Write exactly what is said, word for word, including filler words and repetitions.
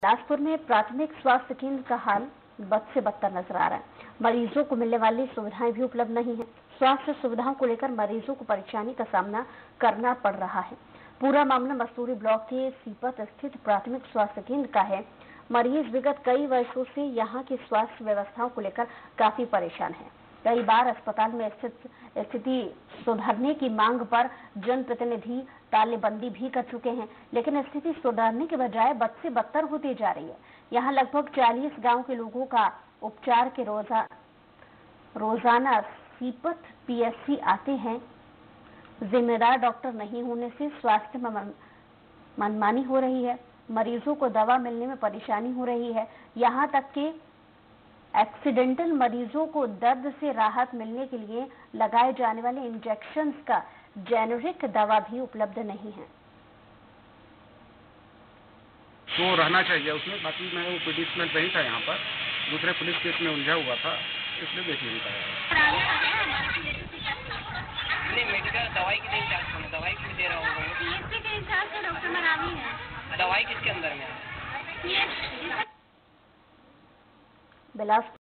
बिलासपुर में प्राथमिक स्वास्थ्य केंद्र का हाल बद से बदतर नजर आ रहा है। मरीजों को मिलने वाली सुविधाएं भी उपलब्ध नहीं है। स्वास्थ्य सुविधाओं को लेकर मरीजों को परेशानी का सामना करना पड़ रहा है। पूरा मामला मस्तूरी ब्लॉक के सीपत स्थित प्राथमिक स्वास्थ्य केंद्र का है। मरीज विगत कई वर्षों से यहाँ की स्वास्थ्य व्यवस्थाओं को लेकर काफी परेशान है। कई बार अस्पताल में स्थित स्थिति सुधारने की मांग पर जनप्रतिनिधि तालेबंदी भी कर चुके हैं, लेकिन स्थिति सुधारने के बजाय बद से बदतर होती जा रही है। यहाँ लगभग चालीस गांव के लोगों का उपचार के रोजा रोजाना सीपत पीएससी आते हैं। जिम्मेदार डॉक्टर नहीं होने से स्वास्थ्य में मन, मनमानी हो रही है। मरीजों को दवा मिलने में परेशानी हो रही है। यहाँ तक कि एक्सीडेंटल मरीजों को दर्द से राहत मिलने के लिए लगाए जाने वाले इंजेक्शंस का जेनेरिक दवा भी उपलब्ध नहीं है। तो रहना चाहिए उसमें। बाकी मैं वो पुलिस में नहीं था, यहाँ पर दूसरे पुलिस केस में उलझा हुआ था, इसलिए देख नहीं पाया। नहीं, मेडिकल दवाई के लिए इंचार्ज दवाई के लिए दे रहा हूँ। पीएससी के इंचार्ज डॉक्टर मरावी है। दवाई किसके अंदर में है? बिलासपुर